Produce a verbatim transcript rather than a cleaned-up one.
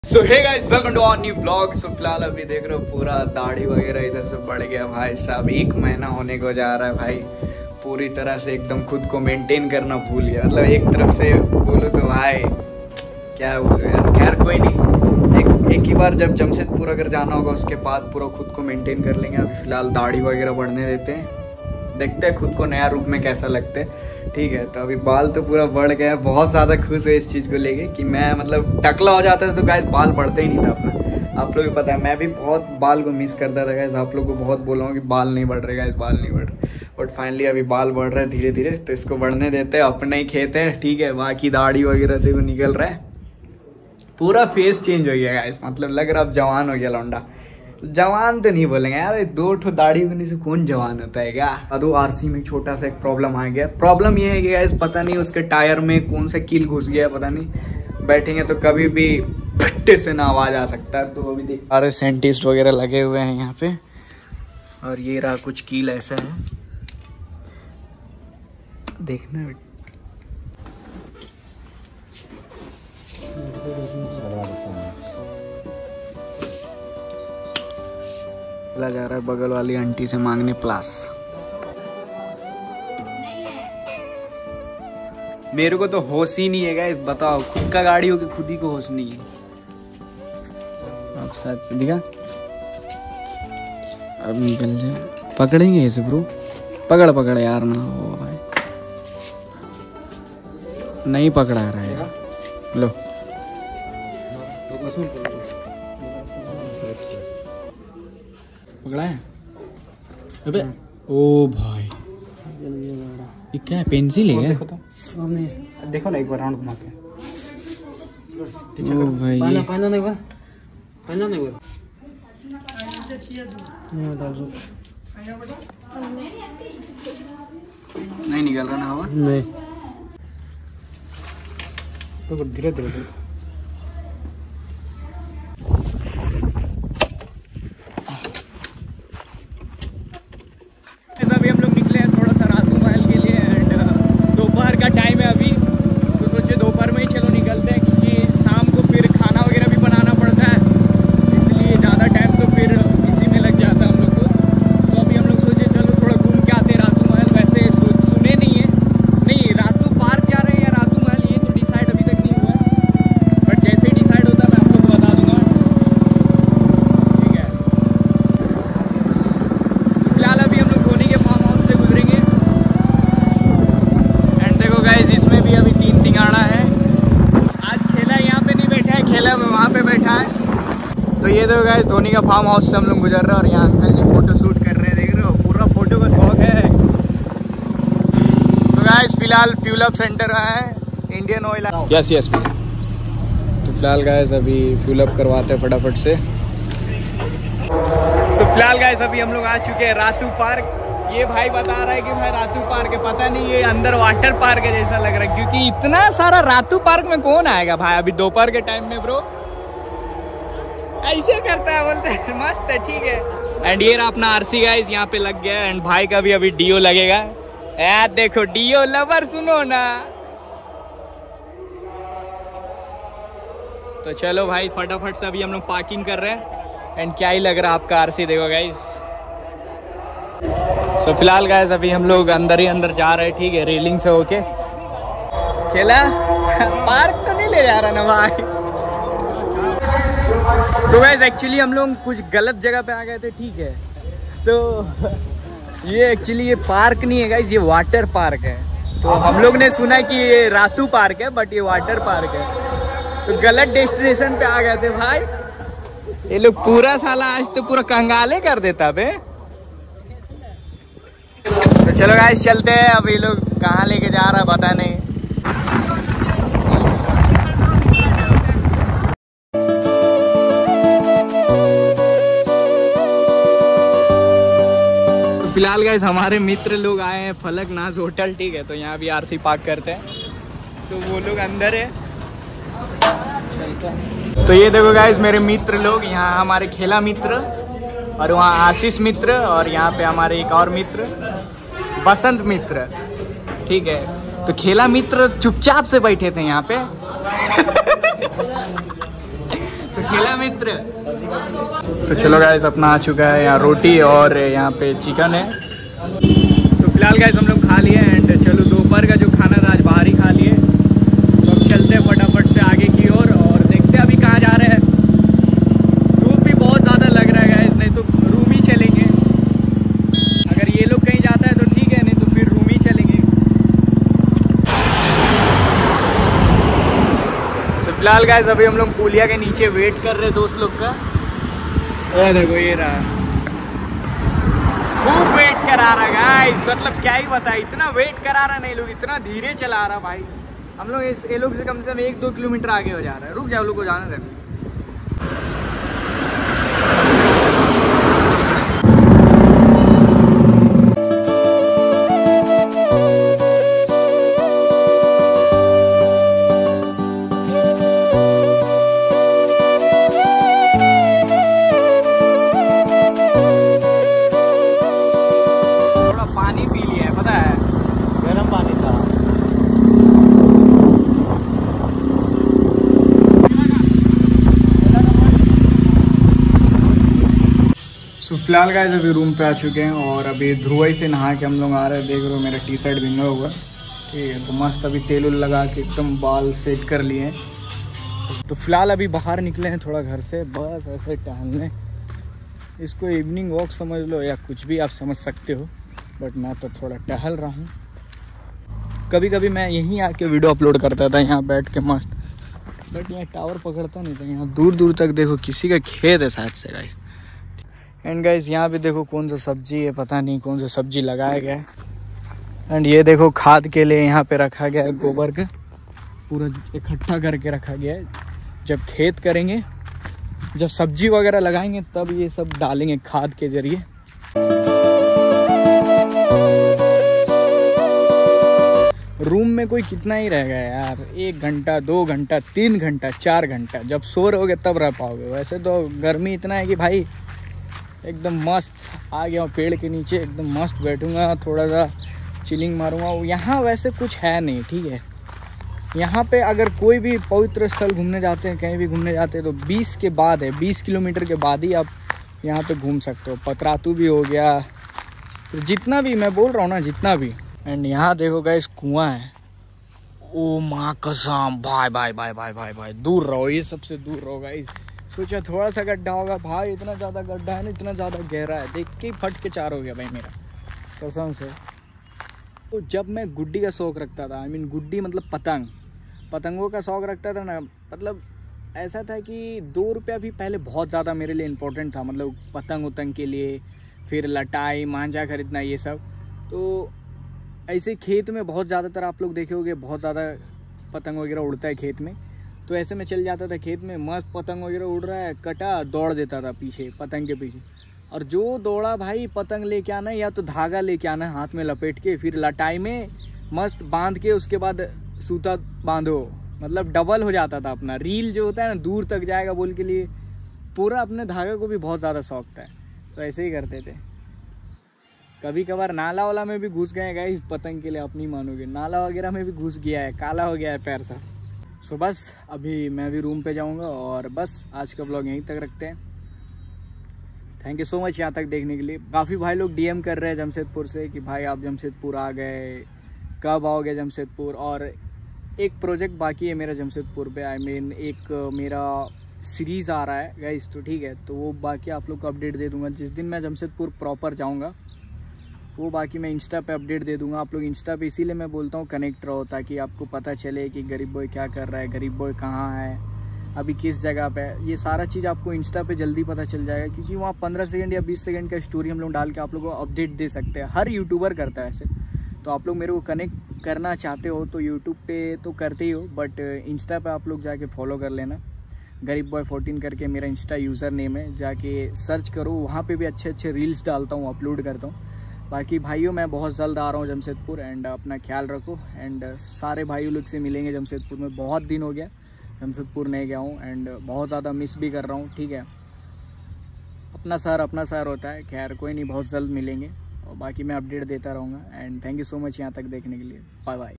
So hey guys welcome to our new blog. So फिलहाल अभी देख रहे हो पूरा दाढ़ी वगैरह इधर से बढ़ गया भाई साहब। एक महीना होने को जा रहा है भाई, पूरी तरह से एकदम खुद को मेंटेन करना भूल गया। मतलब एक तरफ से बोलो तो भाई क्या बोलो यार, खैर कोई नहीं, एक एक ही बार जब जमशेदपुर अगर जाना होगा उसके बाद पूरा खुद को मेंटेन कर लेंगे। अभी फिलहाल दाढ़ी वगैरह बढ़ने देते हैं, देखते हैं खुद को नया रूप में कैसा लगता है। ठीक है, तो अभी बाल तो पूरा बढ़ गया है, बहुत ज़्यादा खुश है इस चीज़ को लेके कि मैं मतलब टकला हो जाता था तो गाइस बाल बढ़ते ही नहीं था अपना। आप लोग को पता है मैं भी बहुत बाल को मिस करता था गाइस, आप लोग को बहुत बोला हूँ कि बाल नहीं बढ़ रहे गाइस, बाल नहीं बढ़ रहे, बट फाइनली अभी बाल बढ़ रहे हैं धीरे धीरे। तो इसको बढ़ने देते हैं, अपना ही खेत है। ठीक है, बाकी दाढ़ी वगैरह देखो निकल रहा है, पूरा फेस चेंज हो गया गाइस। मतलब लग रहा अब जवान हो गया लौंडा। जवान तो नहीं बोलेंगे यार, दो ठो दाढ़ी होने से कौन जवान होता है क्या। अदो आरसी में छोटा सा एक प्रॉब्लम आ गया। प्रॉब्लम ये है कि गाइस पता नहीं उसके टायर में कौन सा कील घुस गया, पता नहीं, बैठेंगे तो कभी भी फट्टे से ना आवाज आ सकता है। तो अभी देख सारे साइंटिस्ट वगैरह लगे हुए हैं यहाँ पे, और ये रहा कुछ कील ऐसा है, देखना जा रहा है बगल वाली आंटी से मांगने प्लास। मेरे को तो होश ही नहीं है गाइस, बताओ खुद का गाड़ी हो कि खुद ही को होश नहीं है। अब साथ से दिखा, अब निकल जाए, पकड़ेंगे ऐसे ब्रो, पकड़ पकड़ यार ना हो भाई, नहीं पकड़ा रहा है। लो पकड़ा है। अबे ओ भाई ये क्या है, पेंसिल है क्या? देखो तो, देखो ना एक बार राउंड घुमा के। ओ भाई पाना पाना नहीं हुआ, पाना नहीं हुआ, नहीं निकल रहा ना हवा, नहीं तो धीरे धीरे। अभी हम लोग निकले हैं थोड़ा सा रातू महल के लिए, एंड दोपहर का टाइम है अभी, तो सोचे दोपहर में ही चलो निकलते हैं, क्योंकि शाम को फिर खाना वगैरह भी बनाना पड़ता है, इसलिए ज़्यादा टाइम तो फिर इसी में लग जाता है हम लोग को। तो अभी हम लोग सोचे चलो थोड़ा घूम के आते हैं रातू महल। वैसे सुने नहीं है, नहीं रातू पार्क जा रहे हैं या रातू महल, ये तो डिसाइड अभी तक नहीं हुआ है, बट जैसे ही डिसाइड होता है मैं आप लोग को बता दूँगा। ठीक है, फिलहाल अभी हम लोग धोनी के फार्म हाउस से गुजरेंगे, एंड देखो गाइस इसमें भी अभी तीन तिगाड़ा है। आज खेला यहाँ पे नहीं बैठा है, खेला वहाँ पे बैठा है। तो ये देखो गाइस धोनी का फार्म हाउस से हम लोग गुजर रहे हैं, और यहाँ अंकल जी फोटो शूट कर रहे हैं, देख रहे हो पूरा फोटो का शौक है। तो गाइस फिलहाल फ्यूल अप सेंटर है इंडियन ऑयल। यस यस भैया। तो फिलहाल गाइस अभी फ्यूल अप करवाते हैं फटाफट से। तो फिलहाल गाइस अभी हम लोग आ चुके हैं रातू पार्क। ये भाई बता रहा है कि भाई रातू पार्क है, पता नहीं ये अंदर वाटर पार्क है जैसा लग रहा है, क्योंकि इतना सारा रातू पार्क में कौन आएगा भाई अभी दोपहर के टाइम में। ब्रो ऐसे करता है, बोलते हैं मस्त है, ठीक है। एंड ये रहा अपना आरसी गाइस यहाँ पे लग गया है, एंड भाई का भी अभी डीओ लगेगा यार। देखो डीओ लवर सुनो ना, तो चलो भाई फटाफट से अभी हम लोग पार्किंग कर रहे हैं। एंड क्या ही लग रहा है आपका आरसी, देखो गाइस। सो फिलहाल गाइस अभी हम लोग अंदर ही अंदर जा रहे हैं, ठीक है, रेलिंग से होके। खेला पार्क तो नहीं ले जा रहा ना भाई। तो गाइस एक्चुअली हम लोग कुछ गलत जगह पे आ गए थे, ठीक है। तो ये एक्चुअली ये पार्क नहीं है गाइस, ये वाटर पार्क है। तो हम लोग ने सुना कि ये रातू पार्क है, बट ये वाटर पार्क है। तो गलत डेस्टिनेशन पे आ गए थे भाई। ये लोग पूरा साला आज तो पूरा कंगाले कर देता बे। तो चलो गाइस चलते हैं, अब ये लोग कहाँ लेके जा रहा है पता नहीं। तो फिलहाल गाइस हमारे मित्र लोग आए हैं फलकनाज होटल, ठीक है, तो यहाँ भी आरसी पार्क करते हैं। तो वो लोग अंदर है, चलते हैं। तो ये देखो गाइस मेरे मित्र लोग, यहाँ हमारे खेला मित्र, और वहाँ आशीष मित्र, और यहाँ पे हमारे एक और मित्र बसंत मित्र, ठीक है। तो खेला मित्र चुपचाप से बैठे थे यहाँ पे। तो खेला मित्र। तो चलो गाइस, अपना आ चुका है यहाँ रोटी और यहाँ पे चिकन है। तो फिलहाल गाइस हम लोग खा लिए एंड चलो दोपहर का जो खाना था आज बाहर ही खा लिए। तो अब चलते हैं फटाफट से आगे की ओर और, और देखते हैं अभी कहाँ जा रहे हैं। धूप भी बहुत ज़्यादा लग रहा है गाइस, नहीं तो रूम ही चलेंगे। अगर ये लोग कहीं जाता है तो ठीक है, नहीं तो फिर रूम ही चलेंगे। तो फिलहाल गाइस अभी हम लोग पुलिया के नीचे वेट कर रहे हैं दोस्त लोग का। ये देखो ये रहा, खूब वेट करा रहा गाइस, मतलब क्या ही बताए, इतना वेट करा रहा नहीं लोग, इतना धीरे चला रहा भाई। हम लोग इस ये लोग से कम से कम एक दो किलोमीटर आगे हो जा रहा है। रुक जाओ, लोग को जाने दें। तो फिलहाल गाइस अभी रूम पे आ चुके हैं और अभी ध्रुवई से नहा के हम लोग आ रहे हैं। देख रहे हो मेरा टी शर्ट भिंगा हुआ, ठीक है। तो मस्त अभी तेल उल लगा के एकदम बाल सेट कर लिए हैं। तो फिलहाल अभी बाहर निकले हैं थोड़ा घर से, बस ऐसे टहलने। इसको इवनिंग वॉक समझ लो या कुछ भी आप समझ सकते हो, बट मैं तो थोड़ा टहल रहा हूँ। कभी कभी मैं यहीं आके वीडियो अपलोड करता था यहाँ बैठ के मस्त, बट यहाँ टावर पकड़ता नहीं था। यहाँ दूर दूर तक देखो किसी का खेत है शायद से गाइस। एंड गाइस यहाँ पे देखो कौन सा सब्जी है, पता नहीं कौन सा सब्जी लगाया गया है। एंड ये देखो खाद के लिए यहाँ पे रखा गया है, गोबर का पूरा इकट्ठा करके रखा गया है। जब खेत करेंगे, जब सब्जी वगैरह लगाएंगे, तब ये सब डालेंगे खाद के जरिए। रूम में कोई कितना ही रहेगा यार, एक घंटा दो घंटा तीन घंटा चार घंटा, जब सो रहोगे तब रह पाओगे। वैसे तो गर्मी इतना है कि भाई एकदम मस्त आ गया हूँ पेड़ के नीचे, एकदम मस्त बैठूंगा, थोड़ा सा चिलिंग मारूंगा। यहाँ वैसे कुछ है नहीं, ठीक है। यहाँ पे अगर कोई भी पवित्र स्थल घूमने जाते हैं, कहीं भी घूमने जाते हैं, तो बीस के बाद है, बीस किलोमीटर के बाद ही आप यहाँ पे घूम सकते हो। पतरातू भी हो गया, तो जितना भी मैं बोल रहा हूँ ना, जितना भी। एंड यहाँ देखो गाइस कुआं है। ओ माँ कसम, भाई भाई भाई भाई भाई भाई दूर रहो, ये सबसे दूर रहो गाइस। सोचा थोड़ा सा गड्ढा होगा, भाई इतना ज़्यादा गड्ढा है ना, इतना ज़्यादा गहरा है, देख के फट के चार हो गया भाई मेरा कसम से। तो जब मैं गुड्डी का शौक़ रखता था, आई मीन गुड्डी मतलब पतंग, पतंगों का शौक़ रखता था ना, मतलब ऐसा था कि दो रुपया भी पहले बहुत ज़्यादा मेरे लिए इम्पोर्टेंट था, मतलब पतंग उतंग के लिए, फिर लटाई मांझा खरीदना ये सब। तो ऐसे खेत में बहुत ज़्यादातर आप लोग देखे होंगे, बहुत ज़्यादा पतंग वगैरह उड़ता है खेत में। तो ऐसे में चल जाता था खेत में, मस्त पतंग वगैरह उड़ रहा है, कटा दौड़ देता था पीछे पतंग के पीछे। और जो दौड़ा भाई, पतंग लेके आना या तो धागा लेके आना हाथ में लपेट के, फिर लटाई में मस्त बांध के, उसके बाद सूता बांधो, मतलब डबल हो जाता था अपना। रील जो होता है ना, दूर तक जाएगा बोल के लिए, पूरा अपने धागे को भी बहुत ज़्यादा शौक था। तो ऐसे ही करते थे। कभी कभार नाला वाला में भी घुस गए गए इस पतंग के लिए, आप नहीं मानोगे, नाला वगैरह में भी घुस गया है, काला हो गया है पैर सब। सो बस अभी मैं भी रूम पे जाऊंगा और बस आज का ब्लॉग यहीं तक रखते हैं। थैंक यू सो मच यहाँ तक देखने के लिए। काफ़ी भाई लोग डीएम कर रहे हैं जमशेदपुर से कि भाई आप जमशेदपुर आ गए, कब आओगे जमशेदपुर। और एक प्रोजेक्ट बाकी है मेरा जमशेदपुर पे, आई मीन एक मेरा सीरीज़ आ रहा है गाइस, तो ठीक है। तो वो बाकी आप लोग को अपडेट दे दूँगा जिस दिन मैं जमशेदपुर प्रॉपर जाऊँगा, वो बाकी मैं इंस्टा पे अपडेट दे दूंगा। आप लोग इंस्टा पे, इसीलिए मैं बोलता हूँ कनेक्ट रहो, ताकि आपको पता चले कि गरीब बॉय क्या कर रहा है, गरीब बॉय कहाँ है, अभी किस जगह पे है। ये सारा चीज़ आपको इंस्टा पे जल्दी पता चल जाएगा, क्योंकि वहाँ पंद्रह सेकंड या बीस सेकंड का स्टोरी हम लोग डाल के आप लोगों को अपडेट दे सकते हैं। हर यूट्यूबर करता है ऐसे। तो आप लोग मेरे को कनेक्ट करना चाहते हो तो यूट्यूब पे तो करते ही हो, बट इंस्टा पे आप लोग जाके फॉलो कर लेना। गरीब बॉय फोर्टीन करके मेरा इंस्टा यूज़र नेम है, जाके सर्च करो, वहाँ पे भी अच्छे अच्छे रील्स डालता हूँ, अपलोड करता हूँ। बाकी भाइयों मैं बहुत जल्द आ रहा हूँ जमशेदपुर, एंड अपना ख्याल रखो। एंड सारे भाइयों लोग से मिलेंगे जमशेदपुर में, बहुत दिन हो गया जमशेदपुर नहीं गया हूँ, एंड बहुत ज़्यादा मिस भी कर रहा हूँ, ठीक है। अपना शहर अपना शहर होता है, खैर कोई नहीं, बहुत जल्द मिलेंगे और बाकी मैं अपडेट देता रहूँगा। And thank you so much यहाँ तक देखने के लिए, बाय बाय।